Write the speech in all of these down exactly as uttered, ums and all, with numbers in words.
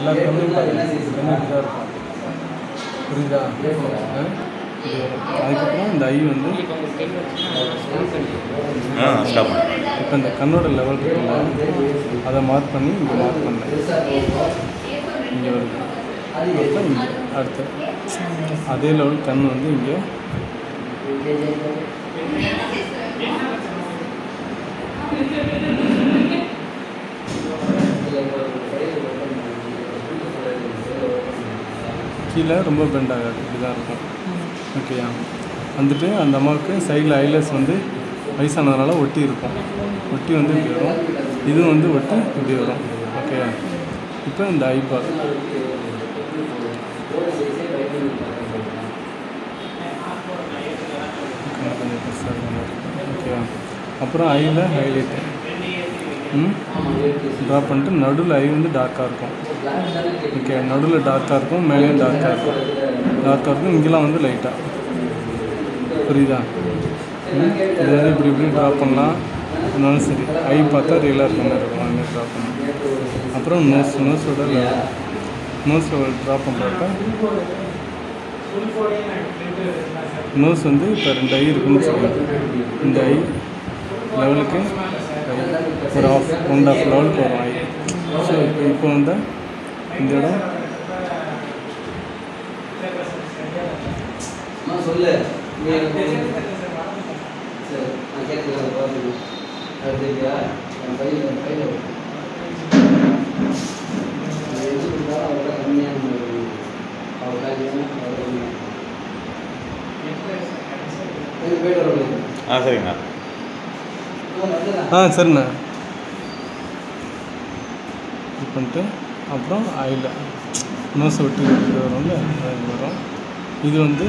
எல்லா கண்ணையும் கண்ணு இப்படி தான் இருக்கும். புரியுதா? அதுக்கப்புறம் இந்த ஐ வந்து இப்போ இந்த கண்ணோட லெவல் இருக்குல்ல அதை மார்க் பண்ணி இங்கே மார்க் பண்ணேன். இங்கே வருது. அப்போ இங்கே அடுத்து அதே லெவல் கண் வந்து இங்கே கீழே ரொம்ப பெண்ட் ஆகாது, இப்படி தான் இருக்கும். ஓகேயா? வந்துட்டு அந்த அம்மாவுக்கு சைடில் ஐலஸ் வந்து வயசானதுனால ஒட்டி இருக்கும். ஒட்டி வந்து இப்படி வரும், இதுவும் வந்து ஒட்டி இப்படி வரும். ஓகேயா? இப்போ இந்த ஐபால் கொஞ்சம் பெருசாக. ஓகேயா? அப்புறம் ஐயில் ஹைலைட்டு ம் ட்ரா பண்ணிட்டு நடுவில் ஐ வந்து டார்க்காக இருக்கும். ஓகே, நடுவில் டார்க்காக இருக்கும், மேலேயும் டார்க்காக இருக்கும். டார்க்காக இருக்கும், இங்கெல்லாம் வந்து லைட்டாக. புரியுதா? இது வந்து இப்படி இப்படி ட்ரா பண்ணலாம். அதனாலும் சரி, ஐ பார்த்தா ரியலாக இருக்க மாதிரி இருக்கும், அந்த ட்ரா பண்ணலாம். அப்புறம் நோஸ் நோஸோட நோஸ் ட்ரா பண்ணுறப்ப நோஸ் வந்து இப்போ ரெண்டு ஐ இருக்குன்னு சொல்லுவாங்க. இந்த ஐ லெவலுக்கு ஒரு ஆஃப் ஒன் ஆஃப் லெவலுக்கு வரும் ஐ. ஸோ இப்போ இப்போ வந்து இந்த இடம் சொல்லு ஆ சரிங்கண்ணா. ஆ சரிண்ணா. இது பண்ணிட்டு அப்புறம் ஆயில் நோஸ் விட்டு இது வரும்ல, அது வரும். இது வந்து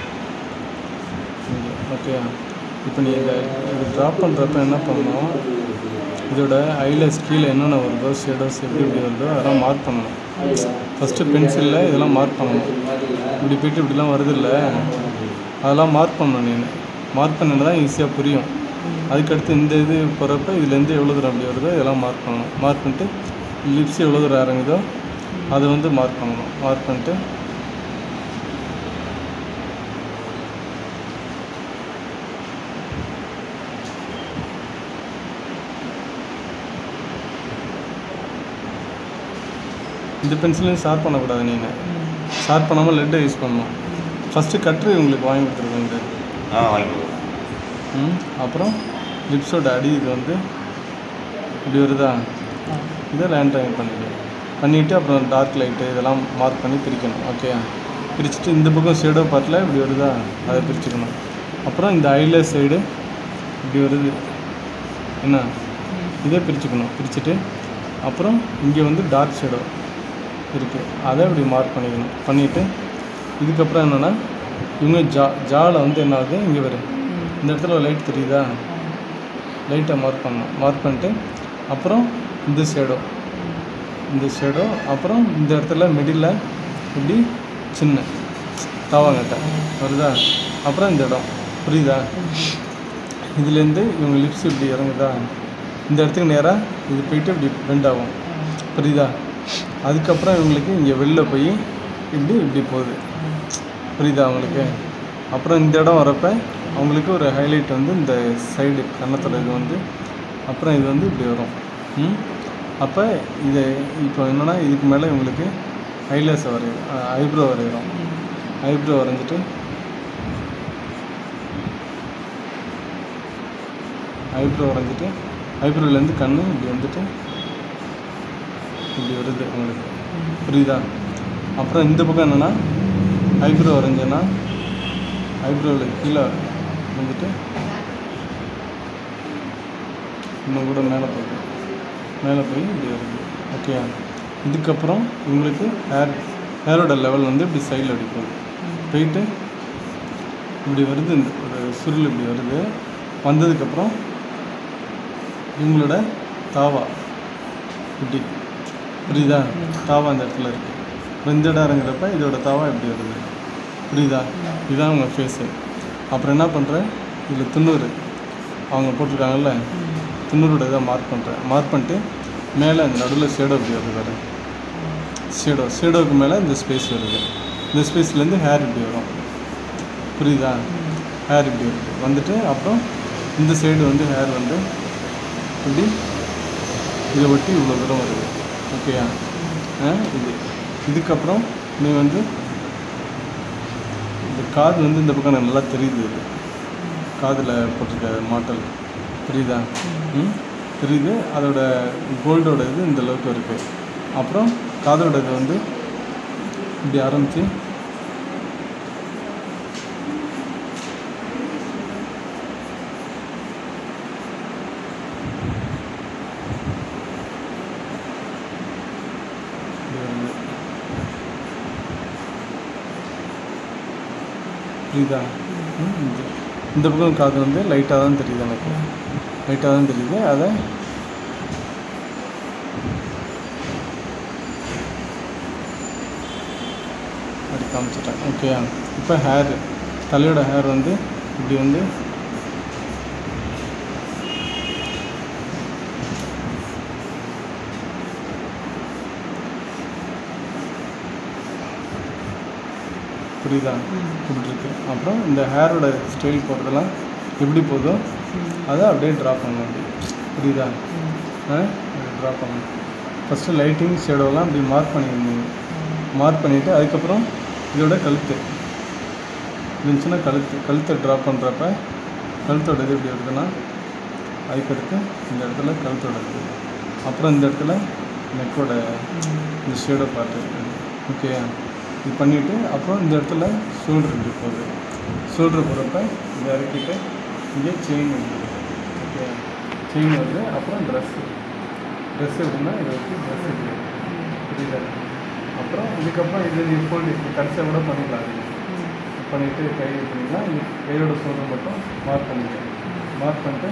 ஓகே. இப்போ நீ இதை இது ட்ராப் பண்ணுறப்ப என்ன பண்ணணும், இதோட ஐலஸ் கீழே என்னென்ன வருதோ ஷேடோஸ் எப்படி எப்படி வருதோ அதெல்லாம் மார்க் பண்ணணும். ஃபஸ்ட்டு பென்சிலில் இதெல்லாம் மார்க் பண்ணணும். இப்படி போய்ட்டு இப்படிலாம் வருது இல்லை, அதெல்லாம் மார்க் பண்ணணும். நீ மார்க் பண்ணினா தான் ஈஸியாக புரியும். அதுக்கடுத்து இந்த இது போகிறப்ப இதுலேருந்து எவ்வளோ தூரம் அப்படி வருதோ இதெல்லாம் மார்க் பண்ணணும். மார்க் பண்ணிட்டு லிப்ஸ் எவ்வளோ தூரம் இறங்குதோ அதை வந்து மார்க் பண்ணணும். மார்க் பண்ணிட்டு இந்த பென்சிலையும் ஷார்ப் பண்ணக்கூடாது. நீங்கள் ஷார்ப் பண்ணாமல் லெட்டை யூஸ் பண்ணணும். ஃபஸ்ட்டு கட்ரு உங்களுக்கு வாங்கி கொடுத்துருக்கோங்க. ஆ வாங்கி ம் அப்புறம் லிப்ஸோட அடி இது வந்து இப்படி வருதா, இதை லேண்ட் ட்ராயிங் பண்ணிவிடு பண்ணிவிட்டு அப்புறம் டார்க் லைட்டு இதெல்லாம் மார்க் பண்ணி பிரிக்கணும். ஓகே, பிரிச்சுட்டு இந்த பக்கம் ஷேடோ பார்ட்டில் இப்படி வருதா அதை பிரிச்சுக்கணும். அப்புறம் இந்த ஐலஸ் சைடு இப்படி வருது என்ன, இதே பிரிச்சுக்கணும். பிரிச்சுட்டு அப்புறம் இங்கே வந்து டார்க் ஷேடோ இருக்குது, அதை இப்படி மார்க் பண்ணிக்கணும். பண்ணிவிட்டு இதுக்கப்புறம் என்னென்னா இவங்க ஜா ஜாவில் வந்து என்ன ஆகுது, இங்கே வரும் இந்த இடத்துல லைட் தெரியுதா, லைட்டை மார்க் பண்ணணும். மார்க் பண்ணிட்டு அப்புறம் இந்த ஷேடோ இந்த ஷேடோ அப்புறம் இந்த இடத்துல மிடில் இப்படி சின்ன தாவாங்கட்டை வருதா. அப்புறம் இந்த இடம் புரியுதா, இதுலேருந்து இவங்க லிப்ஸ் இப்படி இறங்குதா, இந்த இடத்துக்கு நேராக இது போயிட்டு இப்படி பெண்ட் ஆகும். புரியுதா. அதுக்கப்புறம் இவங்களுக்கு இங்கே வெளில போய் இப்படி இப்படி போகுது. புரியுதா அவங்களுக்கு. அப்புறம் இந்த இடம் வரப்போ அவங்களுக்கு ஒரு ஹைலைட் வந்து இந்த சைடு கன்னத்தில் இது வந்து, அப்புறம் இது வந்து இப்படி வரும். ம் அப்போ இது இப்போ என்னென்னா இதுக்கு மேலே இவங்களுக்கு ஐலேஸ் வரையும், ஐப்ரோ வரைகிறோம். ஐப்ரோ வரைஞ்சிட்டு ஐப்ரோ வரைஞ்சிட்டு ஐப்ரோலேருந்து கண் இப்படி வந்துட்டு இப்படி வருது உங்களுக்கு. புரியுதா. அப்புறம் இந்த பக்கம் என்னென்னா ஐப்ரோ வரைஞ்சேன்னா ஐப்ரோவில் கீழே வந்துட்டு இன்னும் கூட மேலே போகுது, மேலே போய் இப்படி வருது. ஓகே, இதுக்கப்புறம் உங்களுக்கு ஹேர் ஹேரோட லெவல் வந்து இப்படி சைடில் அப்படி போகுது, போயிட்டு இப்படி வருது. இந்த ஒரு சுருள் இப்படி வருது. வந்ததுக்கப்புறம் இவங்களோட தாவா இப்படி புரியுதா, தாவா இந்த இடத்துல இருக்குது. அப்புறம் இந்த இடம் இறங்குறப்ப இதோட தாவா இப்படி வருது. புரியுதா. இதுதான் அவங்க ஃபேஸு. அப்புறம் என்ன பண்ணுறேன், இதில் துண்ணூறு அவங்க போட்டிருக்காங்கல்ல, துண்ணூரோட இதை மார்க் பண்ணுறேன். மார்க் பண்ணிட்டு மேலே அந்த நடுவில் ஷேடோ இப்படி வருது வேறு. ஷேடோ ஷேடோவுக்கு மேலே இந்த ஸ்பேஸ் வருது. இந்த ஸ்பேஸ்லேருந்து ஹேர் இப்படி வரும். புரியுதா? ஹேர் இப்படி வருது வந்துட்டு அப்புறம் இந்த சைடு வந்து ஹேர் வந்து இப்படி இதை ஒட்டி இவ்வளோ தூரம் வருது. ஓகேயா? இது இதுக்கப்புறம் நீ வந்து இந்த காது வந்து இந்த பக்கம் நல்லா தெரியுது. இது காதில் போட்டிருக்க மாட்டல் தெரியுதா? ம் தெரியுது. அதோட கோல்டோட இது இந்த அளவுக்கு இருக்குது. அப்புறம் காதோட இது வந்து இப்படி ஆரம்பித்து புரியுதா? இந்த பக்கம் காது வந்து லைட்டாக தான் தெரியுது. எனக்கு லைட்டாக தான் தெரியுது. அதை அப்படி காமிச்சிட்டேன். ஓகேயா? இப்போ ஹேர் தலையோட ஹேர் வந்து இப்படி வந்து புரியுதா? இப்படி இருக்கு. அப்புறம் இந்த ஹேரோட ஸ்டைல் போடுறதெல்லாம் எப்படி போதோ அதை அப்படியே ட்ரா பண்ணணும். அப்படி புரியுதா? ஆ ட்ரா பண்ணணும். ஃபஸ்ட்டு லைட்டிங் ஷேடோலாம் அப்படி மார்க் பண்ணியிருந்தீங்க. மார்க் பண்ணிவிட்டு அதுக்கப்புறம் இதோட கழுத்து இருந்துச்சுன்னா கழுத்து கழுத்தை ட்ரா பண்ணுறப்ப கழுத்தோட இது எப்படி இருக்குதுன்னா அதுக்கடுத்து இந்த இடத்துல கழுத்தோட இருக்குது. அப்புறம் இந்த இடத்துல நெக்கோட இந்த ஷேடோ பார்ட்டு. ஓகே? இது பண்ணிவிட்டு அப்புறம் இந்த இடத்துல ஷோல்டர் இப்படி போகுது. ஷோல்டர் போகிறப்ப இதை இறக்கிட்டு இங்கே செயின் இருக்குது. ஓகே? செயின் வருது. அப்புறம் ட்ரெஸ்ஸு ட்ரெஸ் எப்படின்னா இதை வச்சு ட்ரெஸ் இருக்குது. புரியுதா? அப்புறம் இதுக்கப்புறம் இது நீ ஃபோல்டு கடைசியாக கூட பண்ணிக்கலாம். பண்ணிவிட்டு கை பண்ணிக்கலாம். இது கையோட ஷோல்டர் மட்டும் மார்க் பண்ணிக்கலாம். மார்க் பண்ணிட்டு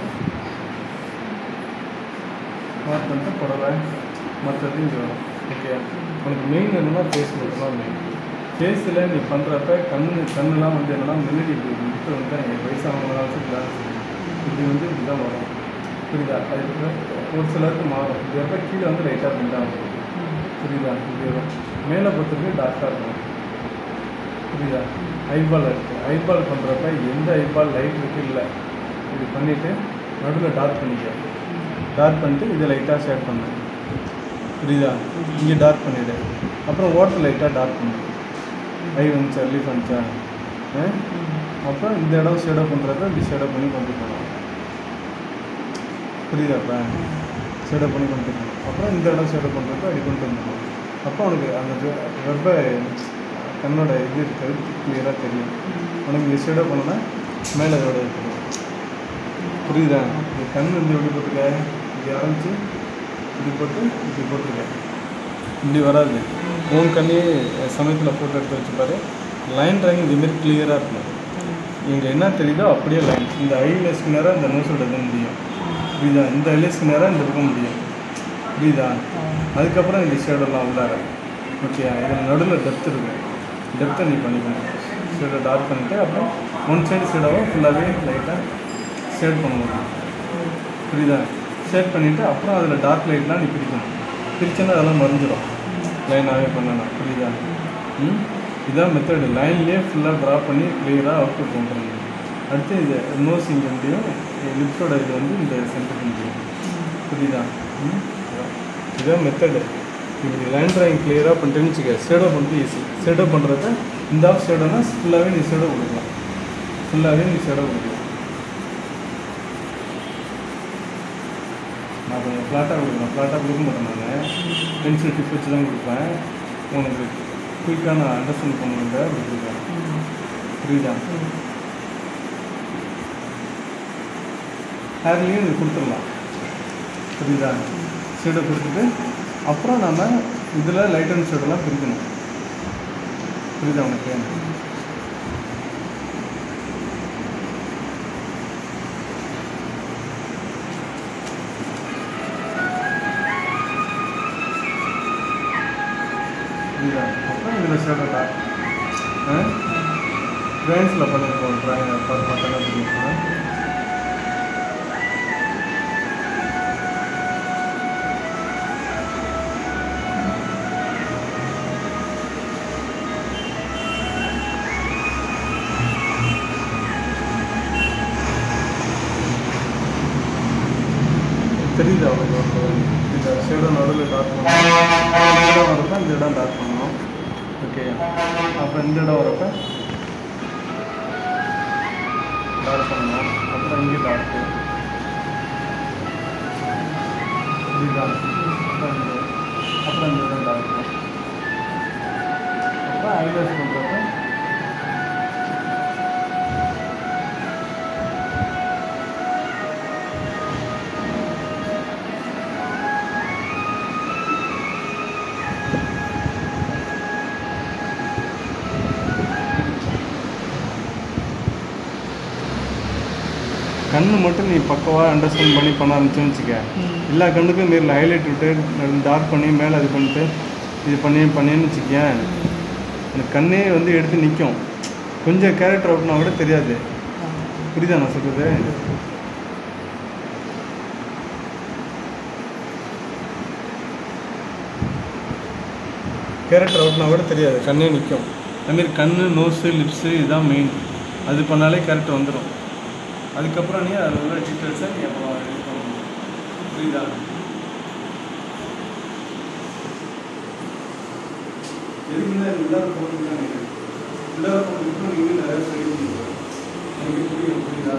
மார்க் பண்ணிட்டு புடவை மற்றது இங்கே வரும். ஓகே? உனக்கு மெயின் என்னென்னா ஃபேஸ் மட்டும்தான் மெயின். ஃபேஸில் நீ பண்ணுறப்ப கண்ணு கண்ணுலாம் வந்து என்னென்னா முன்னாடி இப்படி விட்டு வந்து எங்கள் வயசானவங்களாம் வச்சு கிளாஸ் இப்படி வந்து இப்படி தான் வரும். புரியுதா? அதுக்கு ஒரு சிலருக்கு மாறும். இது எப்போ கீழே வந்து லைட்டாக பிண்டாக இருக்கும். புரியுதா? இப்படி வரும். மேலே பொறுத்தவரைக்கும் டார்க்காக இருக்கும். புரியுதா? ஐபால் இருக்குது. ஐபால் பண்ணுறப்ப எந்த ஐபால் லைட் இருக்குது இல்லை இப்படி பண்ணிவிட்டு நடுவில் டார்க் பண்ணிக்க. டார்க் பண்ணிட்டு இதை லைட்டாக ஷேட் பண்ணு. புரியுதா? இங்கே டார்க் பண்ணிவிடு. அப்புறம் ஓட்டர் லைட்டாக டார்க் பண்ணு. ஐ வந்துச்சா ரிலீஃப் வந்துச்சா? அப்புறம் இந்த இடம் ஷேடோ பண்ணுறப்ப இப்படி ஷேடோ பண்ணி கொண்டு போகணும். புரியுதாப்பா? ஷேடோ பண்ணி கொண்டு போகணும். அப்புறம் இந்த இடம் ஷேடோ பண்ணுறப்ப அப்படி கொண்டு வந்துடணும். அப்போ உனக்கு அந்த ரொம்ப கண்ணோட இது இருக்கிறது கிளியராக தெரியும். உனக்கு இந்த ஷேடோ பண்ணோன்னா மேலே இதோட இருக்கணும். புரியுதா? இந்த கண் வந்து எப்படி போட்டுருக்க? இப்படி ஆரம்பித்து இப்படி போட்டு இப்படி போட்டிருக்க. இப்படி வராது. உன் கண்ணே சமயத்தில் ஃபோட்டோ எடுத்து வச்சுப்பாரு. லைன் ட்ராயிங் இதுமாரி கிளியராக இருக்கணும். இங்கே என்ன தெரியுதோ அப்படியே லைன். இந்த ஐலேஸ்க்கு நேராக இந்த நோஸோட இது முடியும். புரியுதா? இந்த ஐலேஸ்க்கு நேராக இந்த பக்கம் முடியும். புரியுதா? அதுக்கப்புறம் இந்த ஷேடோலாம் உள்ளார. ஓகே? இதில் நடுவில் டெப்த் இருக்குது. டெப்த்தை நீ பண்ணிக்கணும். ஷேடோ டார்க் பண்ணிவிட்டு அப்புறம் ஒன் சைடு ஷேடோவை ஃபுல்லாகவே லைட்டாக ஷேட் பண்ணணும். புரியுதா? ஷேட் பண்ணிவிட்டு அப்புறம் அதில் டார்க் லைட்லாம் நீ பிரிக்கணும். பிரிச்சோன்னா அதெல்லாம் மறைஞ்சிடும் லைனாகவே பண்ணணும். புரியுதா? ம் இதான் மெத்தடு. லைன்லேயே ஃபுல்லாக ட்ரா பண்ணி கிளியராக அவுட்புட் பண்ணுறது. அடுத்து இது நோஸ் இங்கே முடியும். லிப்ஸோட இது வந்து இந்த சென்டருக்கு முடியும். புரியுதா? ம் இதான் மெத்தடு. இப்படி லைன் ட்ராயிங் கிளியராக பண்ணிட்டேன்னு வச்சுக்க. ஷேடோ பண்ணுறது ஈஸி. ஷேடோ பண்ணுறத இந்த ஆஃப் ஷேடோனா ஃபுல்லாகவே நீ ஷேடோ கொடுக்கலாம். ஃபுல்லாகவே நீ ஷேடோ கொடுக்கலாம். நான் கொஞ்சம் ஃப்ளாட்டாக கொடுக்குறேன். ஃப்ளாட்டாக கொடுக்க மாட்டேன். நான் பென்சில் டிப் வச்சு தான் கொடுப்பேன். உனக்கு குயிக்காக நான் அண்டர்ஸ்டாண்ட் பண்ணுங்க அப்படி கொடுக்குறேன். புரியுதா? ஹேர்லேயும் இது கொடுத்துடலாம். புரியுதா? ஷேடோ கொடுத்துட்டு அப்புறம் நம்ம இதில் லைட் அண்ட் ஷேடோலாம் பிரிக்கணும். புரியுதா உனக்கு? புரியுதா? அப்புறம் இதில் ஷேடோ டார்க் ட்ரைன்ஸில் பண்ணியிருக்கோம். ட்ராயிங் பார்த்தா தெரியும். இடம் டார்க் பண்ணணும். ஓகே, அப்புறம் இந்த இடம் வரப்போ டார்க் பண்ணணும். அப்புறம் இங்கே டார்க்கு இதுதான். அப்புறம் இந்த அப்புறம் இந்த இடம் டார்க்கு. அப்புறம் ஐலஸ் பண்ணுறப்ப கண்ணு மட்டும் நீ பக்கவாக அண்டர்ஸ்டாண்ட் பண்ணி பண்ண ஆரம்பிச்சுன்னு வச்சுக்க, எல்லா கண்ணுக்கும் நேரில் ஹைலைட் விட்டு டார்க் பண்ணி மேலே அது பண்ணிட்டு இது பண்ணி பண்ணின்னு வச்சுக்கேன், அந்த கண்ணே வந்து எடுத்து நிற்கும். கொஞ்சம் கேரக்டர் அவுட்னா கூட தெரியாது. புரியுதா நான் சொல்கிறது? கேரக்டர் அவுட்னா கூட தெரியாது, கண்ணே நிற்கும். அதுமாரி கண், நோஸு, லிப்ஸு இதுதான் மெயின். அது பண்ணாலே கேரக்டர் வந்துடும். அதுக்கப்புறம் நீ அதில் உள்ள டீட்டெயில்ஸை நீ அப்புறம் இது பண்ணணும். புரியுதா? எதுக்குன்னா உள்ளார போட்டுதான் உள்ளார போட்டுக்கிட்டு நீங்கள் நிறைய சொல்லி எனக்கு புரியும். புரியுதா?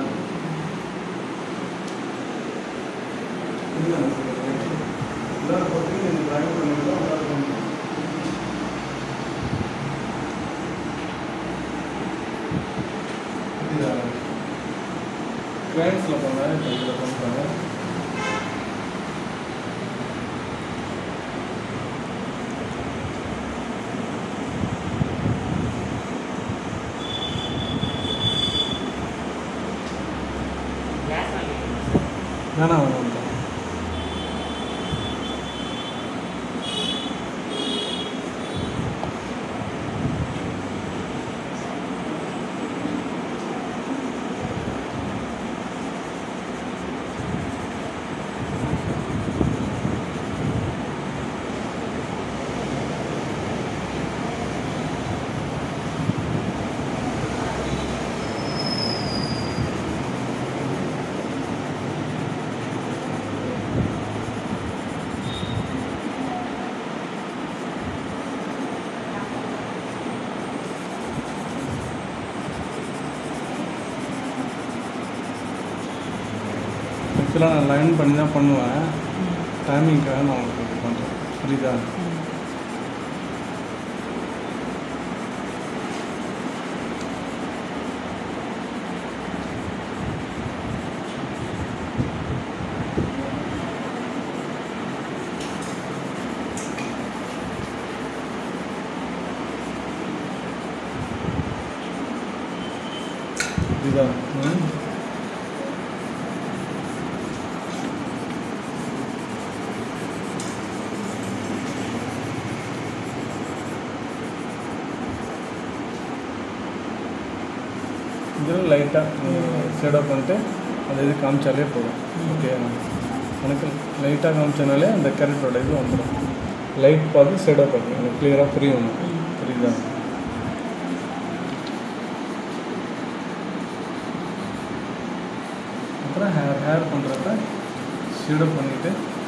புரியுதா? உள்ளார போட்டு எனக்கு ட்ராயிங் பண்ணிக்கலாம். உள்ளார பண்ணணும். புரியுதா? கிரைன்ஸில் பண்ணால் இப்போ இதில் பண்ணுறாங்க. வேணா வேணாம் தான் ஆக்சுவலாக நான் லைன் பண்ணி தான் பண்ணுவேன். டைமிங்காக நான் உங்களுக்கு இது பண்ணுறேன். புரியுதா? புரியுதா? ம் இதில் லைட்டாக ஷேடோ பண்ணிட்டு அந்த இது காமிச்சாலே போதும். ஓகே, எனக்கு லைட்டாக காமிச்சனாலே அந்த கேரக்டரோட இது வந்துடும். லைட் பார்த்து ஷேடோ பண்ணி எனக்கு கிளியராக புரியும். புரியுதா? அப்புறம் ஹேர் ஹேர் பண்ணுறப்ப ஷேடோ பண்ணிவிட்டு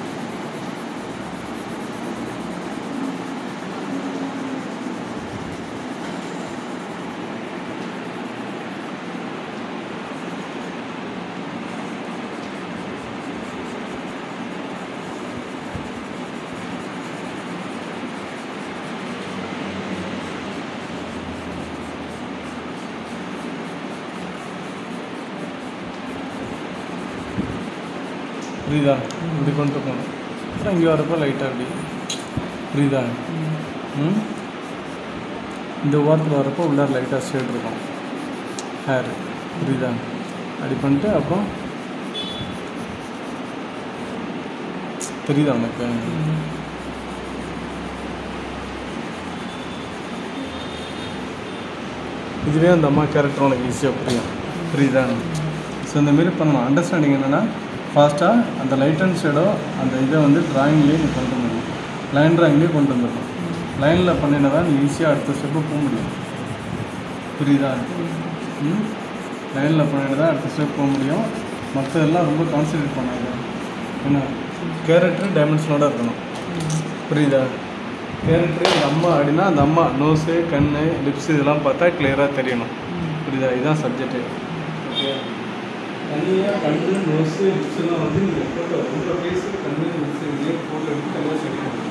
புரியுதா? இப்படி கொண்டு போகணும். அப்புறம் இங்கே வரப்போ லைட்டாக அப்படி. புரியுதா? ம் இந்த ஓரத்தில் வரப்போ உள்ளார லைட்டாக ஷேட் இருக்கும் ஹேர். புரியுதா? அப்படி பண்ணிட்டு அப்புறம் தெரியுதா உனக்கு? இதுவே அந்த அம்மா கேரக்டர் உனக்கு ஈஸியாக புரியும். புரியுதா? ஸோ இந்தமாரி பண்ணலாம். அண்டர்ஸ்டாண்டிங் என்னென்னா, ஃபாஸ்ட்டாக அந்த லைட் அண்ட் ஷேடோ அந்த இதை வந்து ட்ராயிங்லேயே நீ கொண்டு முடியும். லைன் ட்ராயிங்லேயே கொண்டு வந்துடணும். லைனில் பண்ணினா தான் நீ ஈஸியாக அடுத்த ஸ்டெப்பு போக முடியும். புரியுதா? ம் லைனில் பண்ணிட்டு தான் அடுத்த ஸ்டெப் போக முடியும். மற்றதெல்லாம் ரொம்ப கான்சன்ட்ரேட் பண்ணாது. என்ன கேரக்டர் டைமென்ஷனோட இருக்கணும். புரியுதா? கேரக்டர் இந்த அம்மா அப்படின்னா அந்த அம்மா நோஸு கண் லிப்ஸ் இதெல்லாம் பார்த்தா கிளியராக தெரியணும். புரியுதா? இதுதான் சப்ஜெக்ட்டு. ஓகே, தனியாக கண் நோஸு லிப்ஸ்லாம் வந்து நீங்கள் ஃபோட்டோ உங்கள் ஃபேஸு கண் லிப்ஸ் இதே ஃபோட்டோ எடுத்து தனியாக செட் பண்ணணும்.